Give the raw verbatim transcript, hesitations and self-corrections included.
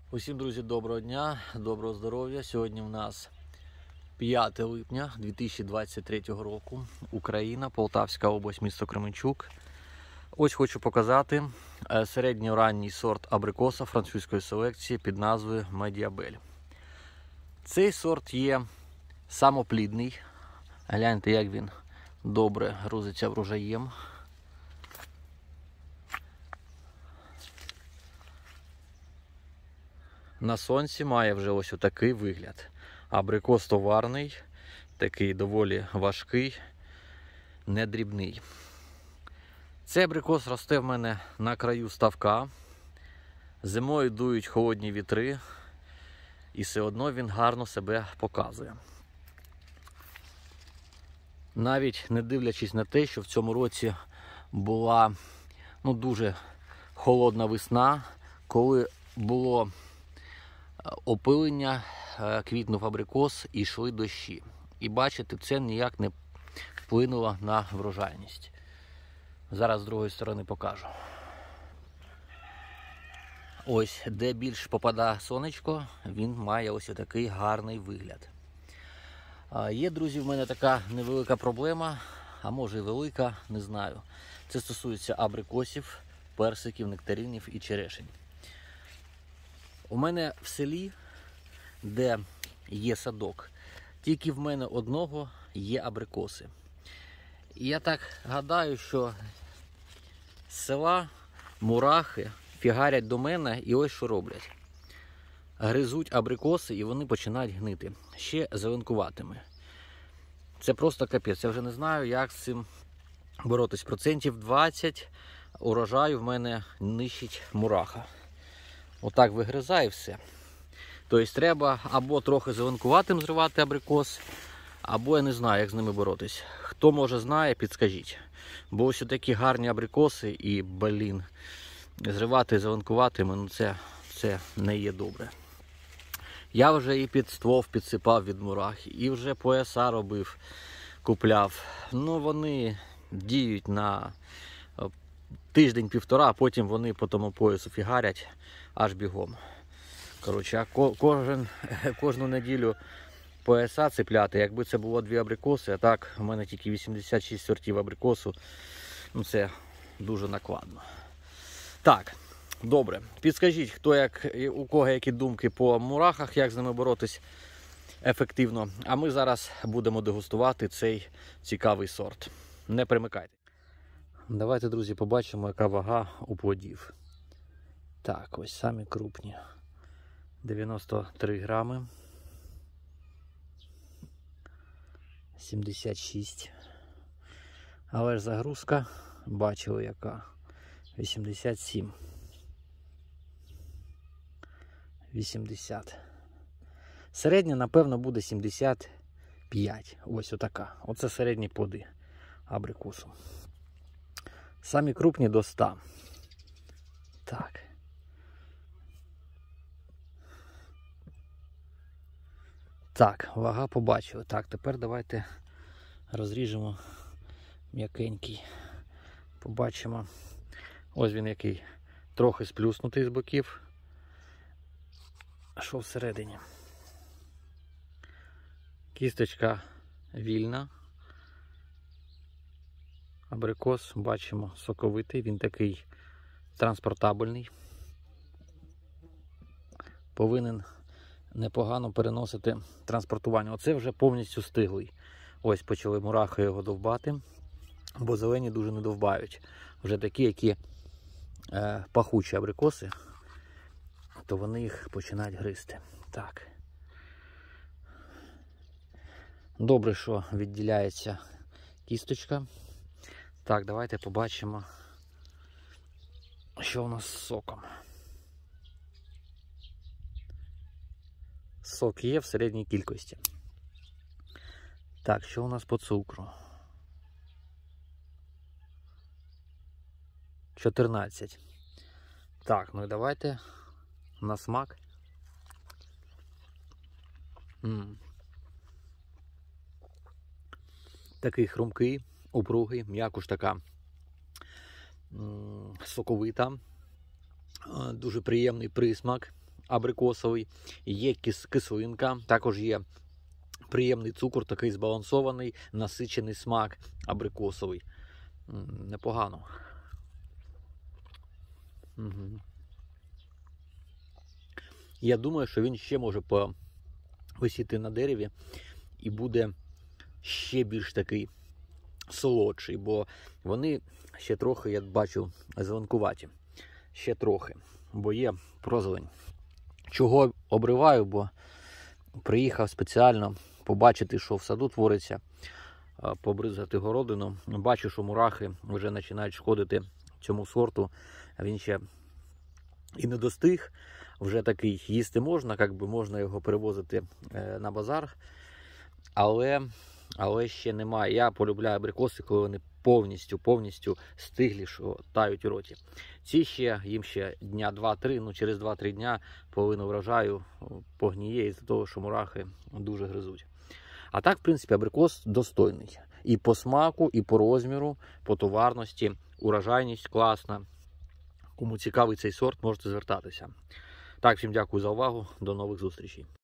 Усім, друзі, доброго дня, доброго здоров'я. Сьогодні в нас п'яте липня дві тисячі двадцять третього року. Україна, Полтавська область, місто Кременчук. Ось хочу показати середньоранній сорт абрикоса французької селекції під назвою Медіабель. Цей сорт є самоплідний. Гляньте, як він добре грузиться врожаєм. На сонці має вже ось отакий вигляд. Абрикос товарний, такий доволі важкий, не дрібний. Цей абрикос росте в мене на краю ставка. Зимою дують холодні вітри, і все одно він гарно себе показує. Навіть не дивлячись на те, що в цьому році була ну, дуже холодна весна, коли було опилення, квітнув абрикос і йшли дощі. І бачите, це ніяк не вплинуло на врожайність. Зараз з другої сторони покажу. Ось, де більш попадає сонечко, він має ось такий гарний вигляд. Є, друзі, в мене така невелика проблема, а може і велика, не знаю. Це стосується абрикосів, персиків, нектаринів і черешень. У мене в селі, де є садок, тільки в мене одного є абрикоси. І я так гадаю, що з села мурахи фігарять до мене і ось що роблять. Гризуть абрикоси і вони починають гнити. Ще зеленкуватими. Це просто капець. Я вже не знаю, як з цим боротись. Процентів двадцять урожаю в мене нищить мураха. Отак вигризає і все. Тобто треба або трохи зеленкуватим зривати абрикос, або я не знаю, як з ними боротись. Хто може знає, підскажіть. Бо ось такі гарні абрикоси і, блін, зривати зеленкуватими, ну це, це не є добре. Я вже і під ствол підсипав від мурах, і вже пояса робив, купляв. Ну вони діють на тиждень-півтора, а потім вони по тому поясу фігарять аж бігом. Коротше, а кожен, кожну неділю пояса цепляти, якби це було дві абрикоси, а так в мене тільки вісімдесят шість сортів абрикосу, ну це дуже накладно. Так, добре, підскажіть, хто як, у кого які думки по мурахах, як з ними боротись ефективно. А ми зараз будемо дегустувати цей цікавий сорт. Не примикайте. Давайте, друзі, побачимо, яка вага у плодів. Так, ось самі крупні. дев'яносто три грами. сімдесят шість. Але ж загрузка, бачили яка. вісімдесят сім. вісімдесят. Середня, напевно, буде сімдесят п'ять. Ось отака. Оце середні плоди абрикосу. Самі крупні до ста. Так. Так, вага побачили. Так, тепер давайте розріжемо м'якенький. Побачимо. Ось він який трохи сплюснутий з боків. Що всередині? Кісточка вільна. Абрикос, бачимо, соковитий. Він такий транспортабельний. Повинен непогано переносити транспортування. Оце вже повністю стиглий. Ось почали мурахи його довбати, бо зелені дуже не довбають. Вже такі, які е, пахучі абрикоси, то вони їх починають гризти. Так. Добре, що відділяється кісточка. Так, давайте побачимо, що у нас з соком. Сок є в середній кількості. Так, що у нас по цукру? чотирнадцять. Так, ну і давайте на смак. М-м. Такий хрумкий, упругий, м'якуш така м-м, соковита. Дуже приємний присмак. абрикосовий, є кис кислинка, також є приємний цукор, такий збалансований, насичений смак абрикосовий. Непогано. Угу. Я думаю, що він ще може повисіти на дереві і буде ще більш такий солодший, бо вони ще трохи, я бачу, зеленкуваті. Ще трохи, бо є прозелень. Чого обриваю, бо приїхав спеціально побачити, що в саду твориться, побризгати городину. Бачу, що мурахи вже починають шкодити цьому сорту. Він ще і не достиг, вже такий їсти можна, як би можна його перевозити на базар, але, але ще немає. Я полюбляю абрикоси, коли вони повністю, повністю стиглі, що тають у роті. Ці ще, їм ще дня два-три, ну через два-три дня половину врожаю погніє із-за того, що мурахи дуже гризуть. А так, в принципі, абрикос достойний. І по смаку, і по розміру, по товарності, урожайність класна. Кому цікавий цей сорт, можете звертатися. Так, всім дякую за увагу, до нових зустрічей.